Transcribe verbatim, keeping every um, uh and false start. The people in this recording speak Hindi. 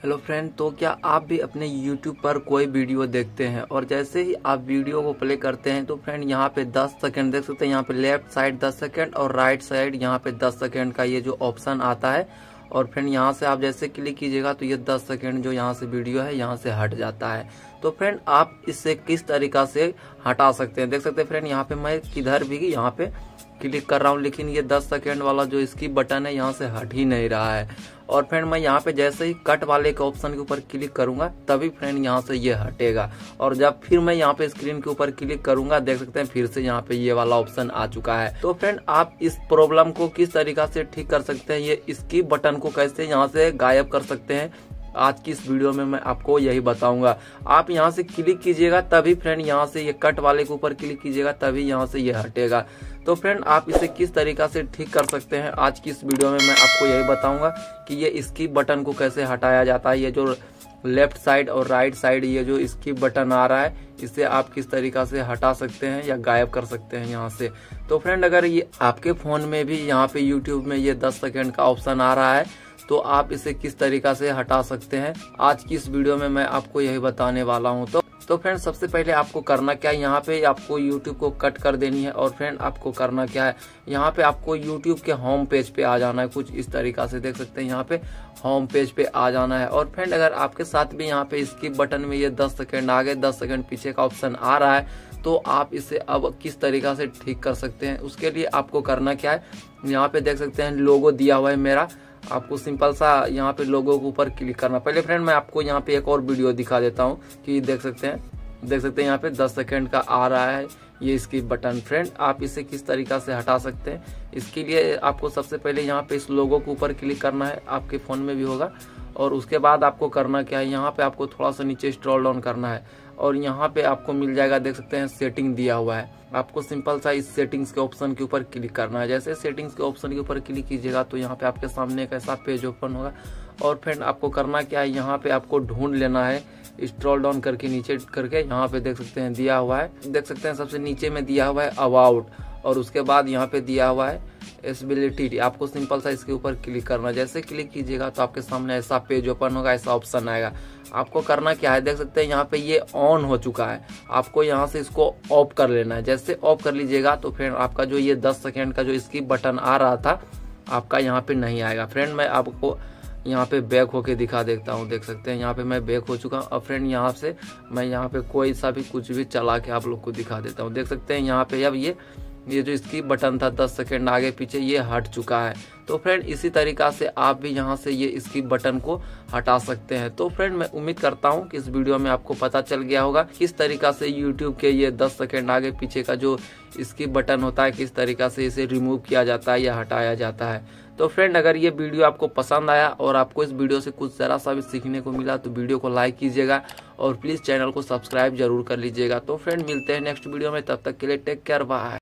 हेलो फ्रेंड, तो क्या आप भी अपने यूट्यूब पर कोई वीडियो देखते हैं और जैसे ही आप वीडियो को प्ले करते हैं तो फ्रेंड यहाँ पे दस सेकंड देख सकते हैं। यहाँ पे लेफ्ट साइड दस सेकंड और राइट साइड यहाँ पे दस सेकंड का ये जो ऑप्शन आता है और फ्रेंड यहाँ से आप जैसे क्लिक कीजिएगा तो ये दस सेकंड जो यहाँ से वीडियो है यहाँ से हट जाता है। तो फ्रेंड आप इससे किस तरीका से हटा सकते हैं, देख सकते हैं फ्रेंड यहाँ पे मैं किधर भी यहाँ पे क्लिक कर रहा हूँ लेकिन ये दस सेकंड वाला जो स्किप बटन है यहाँ से हट ही नहीं रहा है। और फ्रेंड मैं यहाँ पे जैसे ही कट वाले के ऑप्शन के ऊपर क्लिक करूंगा तभी फ्रेंड यहाँ से ये हटेगा और जब फिर मैं यहाँ पे स्क्रीन के ऊपर क्लिक करूंगा देख सकते हैं फिर से यहाँ पे ये वाला ऑप्शन आ चुका है। तो फ्रेंड आप इस प्रॉब्लम को किस तरीका से ठीक कर सकते हैं, ये स्किप बटन को कैसे यहाँ से गायब कर सकते हैं, आज की इस वीडियो में मैं आपको यही बताऊंगा। आप यहां से क्लिक कीजिएगा तभी फ्रेंड यहां से ये कट वाले के ऊपर क्लिक कीजिएगा तभी यहां से ये हटेगा। तो फ्रेंड आप इसे किस तरीका से ठीक कर सकते हैं, आज की इस वीडियो में मैं आपको यही बताऊंगा कि ये स्किप बटन को कैसे हटाया जाता है। ये जो लेफ्ट साइड और राइट साइड ये जो स्किप बटन आ रहा है इसे आप किस तरीका से हटा सकते हैं या गायब कर सकते हैं यहाँ से। तो फ्रेंड अगर ये आपके फोन में भी यहाँ पे यूट्यूब में ये दस सेकेंड का ऑप्शन आ रहा है तो आप इसे किस तरीका से हटा सकते हैं, आज की इस वीडियो में मैं आपको यही बताने वाला हूं। तो तो फ्रेंड सबसे पहले आपको करना क्या है, यहाँ पे आपको YouTube को कट कर देनी है और फ्रेंड आपको करना क्या है, यहाँ पे आपको YouTube के होम पेज पे आ जाना है। कुछ इस तरीका से देख सकते हैं यहाँ पे होम पेज पे आ जाना है। और फ्रेंड अगर आपके साथ भी यहाँ पे स्किप बटन में ये दस सेकंड आगे दस सेकंड पीछे का ऑप्शन आ रहा है तो आप इसे अब किस तरीका से ठीक कर सकते हैं, उसके लिए आपको करना क्या है, यहाँ पे देख सकते हैं लोगो दिया हुआ है मेरा, आपको सिंपल सा यहाँ पे लोगों के ऊपर क्लिक करना। पहले फ्रेंड मैं आपको यहाँ पे एक और वीडियो दिखा देता हूँ कि देख सकते हैं देख सकते हैं यहाँ पे दस सेकंड का आ रहा है ये स्किप बटन। फ्रेंड आप इसे किस तरीका से हटा सकते हैं, इसके लिए आपको सबसे पहले यहाँ पे इस लोगो के ऊपर क्लिक करना है, आपके फोन में भी होगा। और उसके बाद आपको करना क्या है, यहाँ पे आपको थोड़ा सा नीचे स्क्रॉल डाउन करना है और यहाँ पे आपको मिल जाएगा देख सकते हैं सेटिंग दिया हुआ है। आपको सिंपल सा इस सेटिंग्स के ऑप्शन के ऊपर क्लिक करना है। जैसे सेटिंग्स के ऑप्शन के ऊपर क्लिक कीजिएगा तो यहाँ पे आपके सामने एक ऐसा पेज ओपन होगा और फ्रेंड आपको करना क्या है, यहाँ पे आपको ढूंढ लेना है स्क्रॉल डाउन करके नीचे करके, यहाँ पे देख सकते हैं दिया हुआ है, देख सकते हैं सबसे नीचे में दिया हुआ है अबाउट और उसके बाद यहाँ पे दिया हुआ है एसेबिलिटी। आपको सिंपल सा इसके ऊपर क्लिक करना है। जैसे क्लिक कीजिएगा तो आपके सामने ऐसा पेज ओपन होगा, ऐसा ऑप्शन आएगा। आपको करना क्या है, देख सकते हैं यहाँ पे ये ऑन हो चुका है, आपको यहाँ से इसको ऑफ कर लेना है। जैसे ऑफ कर लीजिएगा तो फ्रेंड आपका जो ये दस सेकेंड का जो स्किप बटन आ रहा था आपका यहाँ पे नहीं आएगा। फ्रेंड मैं आपको यहाँ पे बैक होके दिखा देता हूँ, देख सकते हैं यहाँ पे मैं बैक हो चुका हूँ। और फ्रेंड यहाँ से मैं यहाँ पे कोई सा भी कुछ भी चला के आप लोग को दिखा देता हूँ। देख सकते हैं यहाँ पे अब ये ये जो स्किप बटन था दस सेकंड आगे पीछे ये हट चुका है। तो फ्रेंड इसी तरीका से आप भी यहाँ से ये स्किप बटन को हटा सकते हैं। तो फ्रेंड मैं उम्मीद करता हूँ कि इस वीडियो में आपको पता चल गया होगा किस तरीका से यूट्यूब के ये दस सेकंड आगे पीछे का जो स्किप बटन होता है किस तरीका से इसे रिमूव किया जाता है या हटाया जाता है। तो फ्रेंड अगर ये वीडियो आपको पसंद आया और आपको इस वीडियो से कुछ जरा सा भी सीखने को मिला तो वीडियो को लाइक कीजिएगा और प्लीज़ चैनल को सब्सक्राइब जरूर कर लीजिएगा। तो फ्रेंड मिलते हैं नेक्स्ट वीडियो में, तब तक के लिए टेक केयर, बाय।